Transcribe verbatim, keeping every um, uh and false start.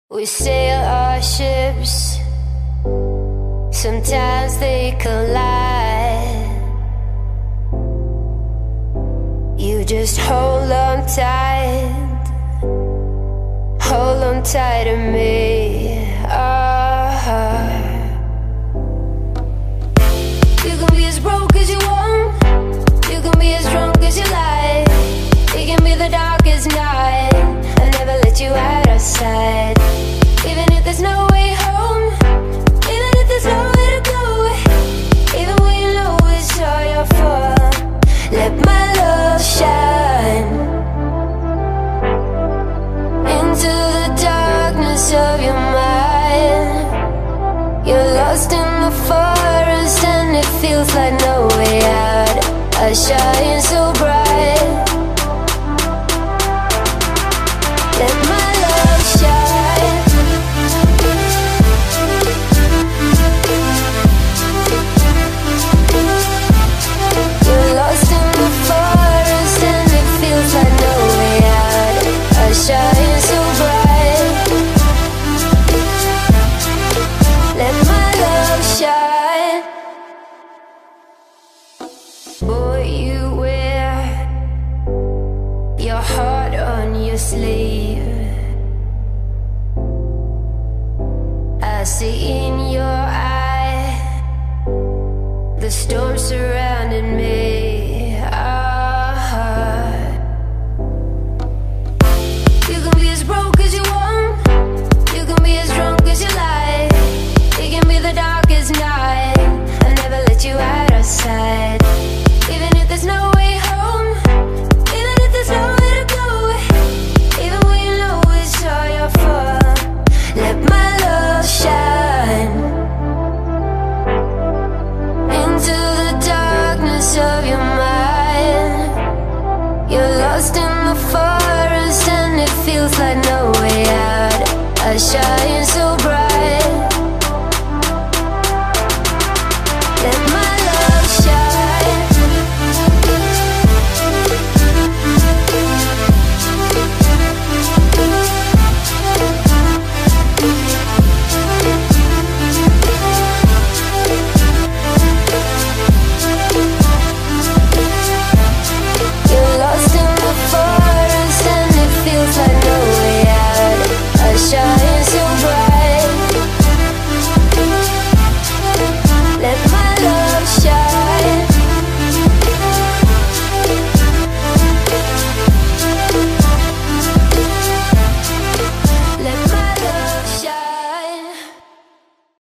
We sail our ships, sometimes they collide. You just hold on tight, hold on tight to me. Ah. You can be as broke as you want, you can be as drunk as you like. It can be the darkest night, I never let you out of sight. Even if there's no way home, even if there's nowhere to go, even when you know it's all your fault, let my love shine into the darkness of your mind. You're lost in the forest and it feels like no way out. I shine so bright.